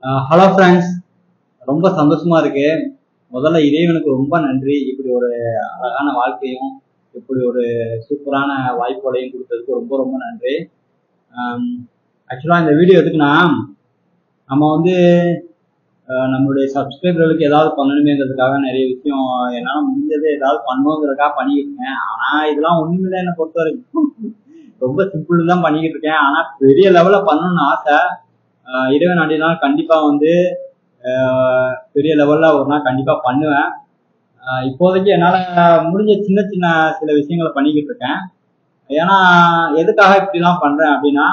Hello friends, ரொம்ப சந்தோஷமா இருக்கு. முதல்ல இறைவனுக்கு ரொம்ப நன்றி. இப்படி ஒரு அழகான வாழ்க்கையும் இப்படி ஒரு சூப்பரான வாய்ப்புகளையும் கொடுத்ததுக்கு ரொம்ப ரொம்ப நன்றி. ஆக்சுவலாக இந்த வீடியோ எதுக்குன்னா, நம்ம வந்து நம்மளுடைய சப்ஸ்கிரைபர்களுக்கு ஏதாவது பண்ணணுமேங்கிறதுக்காக நிறைய விஷயம் என்னால் முடிஞ்சது ஏதாவது பண்ணுவோங்கிறதுக்காக பண்ணிக்கிட்டு இருக்கேன். ஆனால் இதெல்லாம் ஒன்றுமில்லை, என்னை பொறுத்த வரைக்கும் ரொம்ப சிம்பிள் தான் பண்ணிக்கிட்டு இருக்கேன். ஆனால் பெரிய லெவலில் பண்ணணும்னு ஆசை. இறைவன் நாடினால் கண்டிப்பா வந்து பெரிய லெவல்ல ஒரு நாள் கண்டிப்பா பண்ணுவேன். இப்போதைக்கு என்னால முடிஞ்ச சின்ன சின்ன சில விஷயங்களை பண்ணிக்கிட்டு இருக்கேன். ஏன்னா எதுக்காக இப்படிலாம் பண்றேன் அப்படின்னா,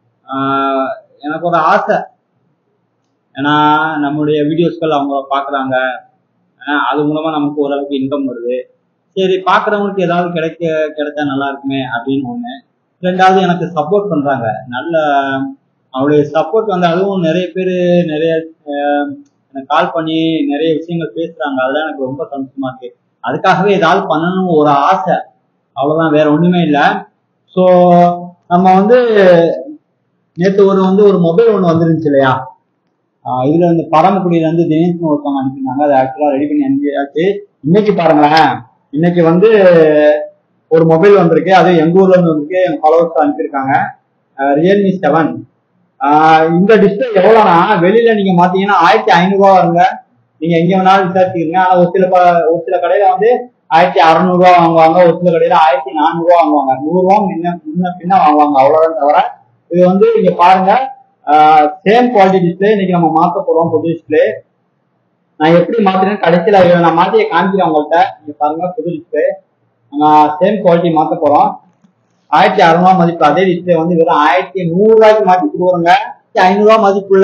எனக்கு ஒரு ஆசை. ஏன்னா நம்மளுடைய வீடியோஸ்கள் அவங்க பாக்குறாங்க, அது மூலமா நமக்கு ஓரளவுக்கு இன்கம் வருது. சரி, பாக்குறவங்களுக்கு ஏதாவது கிடைச்சா நல்லா இருக்குமே அப்படின்னு ஒண்ணு. ரெண்டாவது, எனக்கு சப்போர்ட் பண்றாங்க. நல்ல அவருடைய சப்போர்ட் வந்து, அதுவும் நிறைய பேர் நிறைய எனக்கு கால் பண்ணி நிறைய விஷயங்கள் பேசுறாங்க. அதெல்லாம் எனக்கு ரொம்ப சந்தோஷமா இருக்கு. அதுக்காகவே ஏதாவது பண்ணணும் ஒரு ஆசை, அவ்வளவுதான், வேற ஒண்ணுமே இல்லை. ஸோ நம்ம வந்து நேற்று ஒரு மொபைல் ஒன்று வந்துருந்துச்சு இல்லையா, இதுல வந்து பரமக்குடியில இருந்து தினேஷ்னு ஒருத்தவங்க அனுப்பியிருந்தாங்க. அதை ஆக்சுவலா ரெடி பண்ணி அனுப்பியாச்சு. இன்னைக்கு பாருங்களேன், இன்னைக்கு வந்து ஒரு மொபைல் வந்திருக்கு. அது எங்க ஊர்ல இருந்து வந்திருக்கு. எங்க ஃபாலோவர்ஸ் அனுப்பியிருக்காங்க. ரியல்மி 7. இந்த டிஸ்பிளே எவ்வளோனா, வெளியில நீங்க மாத்தீங்கன்னா 1500 வருங்க. நீங்க எங்க வேணாலும் விசாரிச்சுக்கீங்க. ஆனா ஒரு சில கடையில வந்து 1600 வாங்குவாங்க, ஒரு சில கடையில 1400 வாங்குவாங்க. 100 முன்ன பின்ன வாங்குவாங்க, அவ்வளவுதான் தவிர. இது வந்து இங்க பாருங்க, சேம் குவாலிட்டி டிஸ்பிளே. இன்னைக்கு நம்ம மாத்த போறோம் புது டிஸ்பிளே. நான் எப்படி மாத்துறேன்னு கடைசியில நான் மாத்திய காமிக்கிறேன் உங்கள்கிட்ட. இங்க பாருங்க, புது டிஸ்பிளே சேம் குவாலிட்டி மாத்த போறோம். 1600 மதிப்பு. அதே டிஸ்பிளே வந்து வெறும் 1100 மாத்தி கொடுக்குறோங்க. 500 மதிப்புள்ள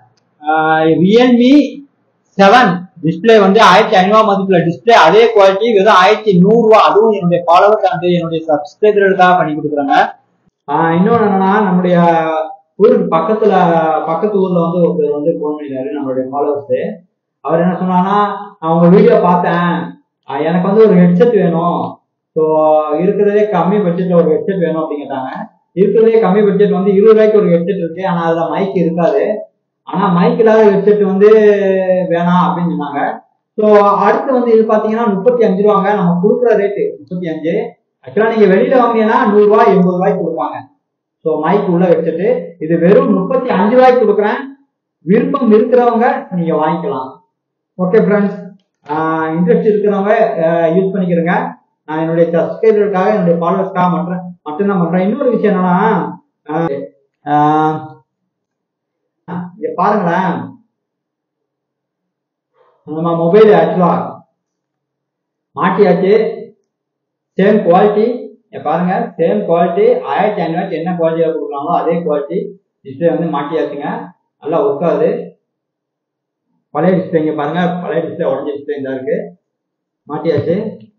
ரியல்மி 7 டிஸ்பிளே வந்து 1500 மதிப்புள்ள டிஸ்பிளே. அதே குவாலிட்டி வெறும் 1100. அதுவும் என்னுடைய ஃபாலோவர்ஸ் அண்ட் என்னுடைய சப்ஸ்கிரைபர்களுக்காக பண்ணி கொடுக்குறாங்க. இன்னொன்னு என்னன்னா, நம்முடைய ஊருக்கு பக்கத்து ஊர்ல வந்து ஒருத்தர் வந்து போன் பண்ணிட்டாரு, நம்மளுடைய ஃபாலோவர்ஸ். அவர் என்ன சொன்னாங்கன்னா, நான் உங்க வீடியோ பார்த்தேன், எனக்கு வந்து ஒரு ஹெட்செட் வேணும். ஸோ இருக்கிறதே கம்மி பட்ஜெட்ல ஒரு ஹெட்செட் வேணும் அப்படின்னு கேட்டாங்க. இருக்கிறதே கம்மி பட்ஜெட் வந்து 20 ரூபாய்க்கு ஒரு ஹெட்செட் இருக்கு. ஆனா அதுல மைக் இருக்காது. ஆனா மைக் இல்லாத ஹெட்செட் வந்து வேணாம் அப்படின்னு சொன்னாங்க. ஸோ அடுத்து வந்து இது பாத்தீங்கன்னா 35 ரூபாங்க. நம்ம கொடுக்குற ரேட்டு 35. ஆக்சுவலா நீங்க வெளியில வாங்கினீங்கன்னா 100 ரூபாய் 80 ரூபாய்க்கு கொடுப்பாங்க. ஸோ மைக் உள்ள ஹெட்செட் இது வெறும் 35 ரூபாய்க்கு கொடுக்குறேன். விருப்பம் இருக்கிறவங்க நீங்க வாங்கிக்கலாம். ஓகே ஃப்ரெண்ட்ஸ், இன்ட்ரெஸ்ட் இருக்கிறவங்க யூஸ் பண்ணிக்கிறேங்க. நான் என்னுடைய சப்ஸ்கிரைபருக்காக, என்னுடைய ஃபாலோவர்ஸ்க்காக மட்டும்தான் பண்றேன். இன்னொரு விஷயம் என்னன்னா, இங்க பாருங்களேன், நம்ம மொபைல் ஆக்சுவலா மாட்டியாச்சு. சேம் குவாலிட்டி பாருங்க, சேம் குவாலிட்டி 1500 என்ன குவாலிட்டியில கொடுக்குறாங்களோ அதே குவாலிட்டி டிஸ்பிளே வந்து மாட்டியாச்சுங்க. நல்லா ஒர்க் ஆகுது. பழைய டிஸ்பிளே இங்க பாருங்க, பழைய டிஸ்பிளே உடஞ்ச டிஸ்பிளே இந்த இருக்கு, மாட்டியாச்சு.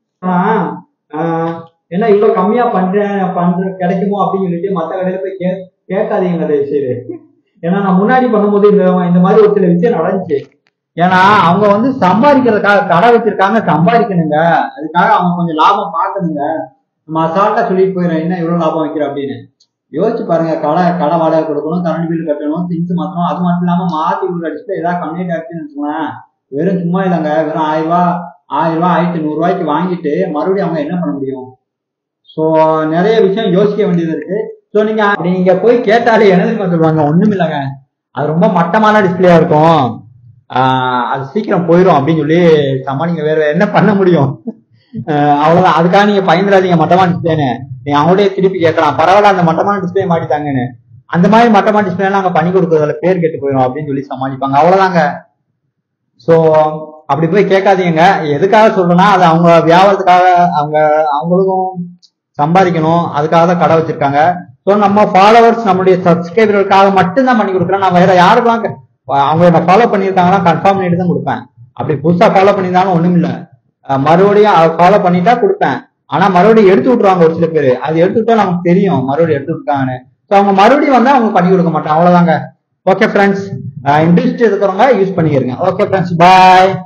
என்ன இவ்வளவு கம்மியா பண்ற கிடைக்குமோ அப்படின்னு சொல்லிட்டு மற்ற கடையில போய் கேட்காதீங்க தயவு செய்து. ஏன்னா நான் முன்னாடி பண்ணும்போது இந்த மாதிரி ஒரு சில விஷயம் நடந்துச்சு. ஏன்னா அவங்க வந்து சம்பாதிக்கிறதுக்காக கடை வச்சிருக்காங்க, சம்பாதிக்கணுங்க. அதுக்காக அவங்க கொஞ்சம் லாபம் பார்க்கணுங்க. நம்ம அசால்ட்டா சொல்லிட்டு போயிடும், என்ன இவ்வளவு லாபம் வைக்கிறோம் அப்படின்னு. யோசிச்சு பாருங்க, கடை வாடகை கொடுக்கணும், கரண்ட் பில் கட்டணும், திங்ஸ் மாற்றணும். அது மட்டும் இல்லாம மாத்தி கொடுக்குற டிஸ்பிளே ஏதாவது கம்ப்ளைண்ட் ஆச்சுன்னு வச்சுக்கோங்களேன், வெறும் சும்மா இல்லைங்க, வெறும் 1000 ரூபாய் 1100 ரூபாய்க்கு வாங்கிட்டு மறுபடியும் அவங்க என்ன பண்ண முடியும்? ஸோ நிறைய விஷயம் யோசிக்க வேண்டியது இருக்கு. ஸோ நீங்க போய் கேட்டாலே என்ன சொல்லுவாங்க, ஒண்ணும் இல்லைங்க, அது ரொம்ப மட்டமான டிஸ்பிளேயா இருக்கும், அது சீக்கிரம் போயிடும் அப்படின்னு சொல்லி சமாளிங்க. வேற என்ன பண்ண முடியும்? அவ்வளவுதான். அதுக்காக நீங்க பயந்துடாதீங்க மட்டமான டிஸ்பிளேன்னு. நீங்க அவங்களே திருப்பி கேட்கலாம், பரவாயில்ல அந்த மட்டமான டிஸ்பிளே மாட்டிட்டாங்கன்னு. அந்த மாதிரி மட்டமான டிஸ்பிளே நாங்க பண்ணி கொடுக்கறதுல பேர் கெட்டு போயிடும் அப்படின்னு சொல்லி சமாளிப்பாங்க. அவ்வளவுதாங்க. ஸோ அப்படி போய் கேட்காதீங்க. எதுக்காக சொல்றேன்னா, அது அவங்க வியாபாரத்துக்காக, அவங்களுக்கும் சம்பாதிக்கணும், அதுக்காக தான் கடை வச்சிருக்காங்க. ஸோ நம்ம ஃபாலோவர்ஸ், நம்மளுடைய சப்ஸ்கிரைபர்களுக்காக மட்டும்தான் பண்ணி கொடுக்குறேன். நான் வேற யாருக்கும் அவங்க என்ன ஃபாலோ பண்ணியிருக்காங்கன்னா கன்ஃபார்ம் பண்ணிட்டு தான் கொடுப்பேன். அப்படி புதுசா ஃபாலோ பண்ணியிருந்தாலும் ஒண்ணும் இல்லை, மறுபடியும் ஃபாலோ பண்ணிட்டா கொடுப்பேன். ஆனா மறுபடியும் எடுத்து விட்டுருவாங்க ஒரு சில பேர். அது எடுத்து விட்டா நமக்கு தெரியும் மறுபடியும் எடுத்து விட்டுருக்காங்கன்னு. ஸோ அவங்க மறுபடியும் வந்தா அவங்க பண்ணி கொடுக்க மாட்டாங்க. அவ்வளவுதாங்க. ஓகே ஃப்ரெண்ட்ஸ், இன்ட்ரெஸ்ட் இருக்கிறவங்க யூஸ் பண்ணிக்கிறீங்க. ஓகே ஃப்ரெண்ட்ஸ், பாய்.